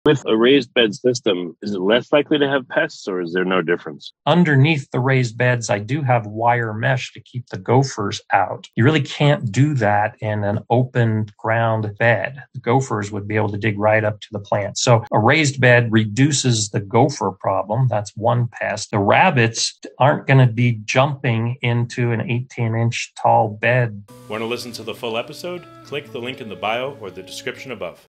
With a raised bed system, is it less likely to have pests or is there no difference? Underneath the raised beds, I do have wire mesh to keep the gophers out. You really can't do that in an open ground bed. The gophers would be able to dig right up to the plant. So a raised bed reduces the gopher problem. That's one pest. The rabbits aren't going to be jumping into an 18-inch tall bed. Want to listen to the full episode? Click the link in the bio or the description above.